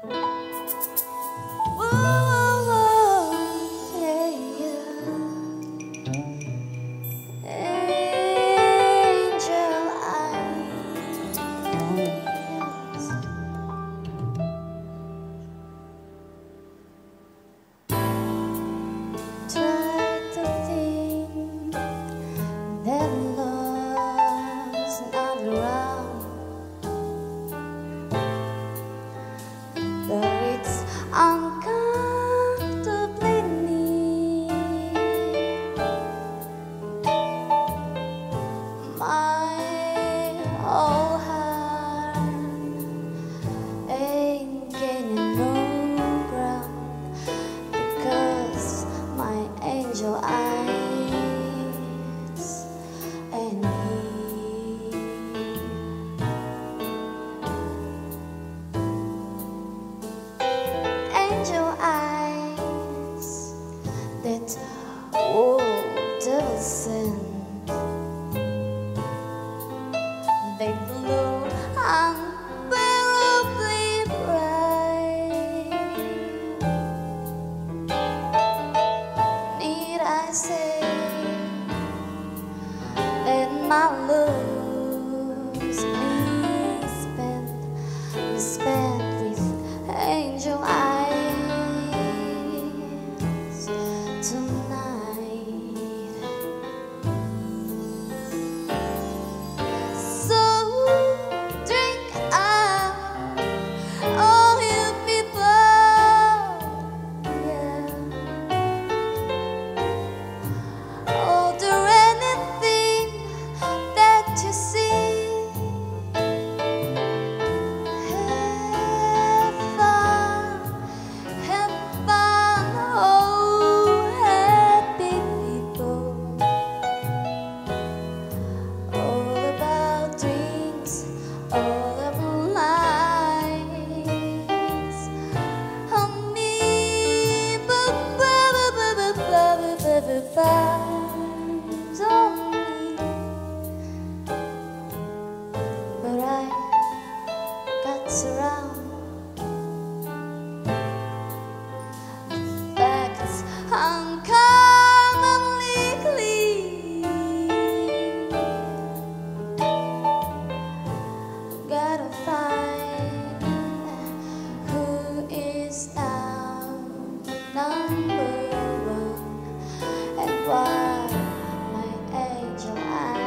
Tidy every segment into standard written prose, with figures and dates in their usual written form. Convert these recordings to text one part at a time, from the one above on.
Uncomfortably near my whole heart ain't gaining no ground because my angel eyes ain't here. Angel eyes that old devil sent. They glow unbearably bright. Need I say that my love's spent with angel eyes tonight. So drink up, all you people, yeah. Order anything that you see. Have fun, oh happy people. All about drinks, all about lies. Honey, vibes on me. But I got surrounded. Facts uncommonly clean. Gotta find who is now number one and why my angel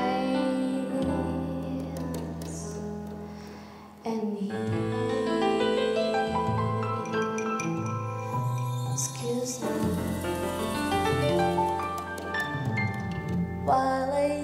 eyes and excuse me while I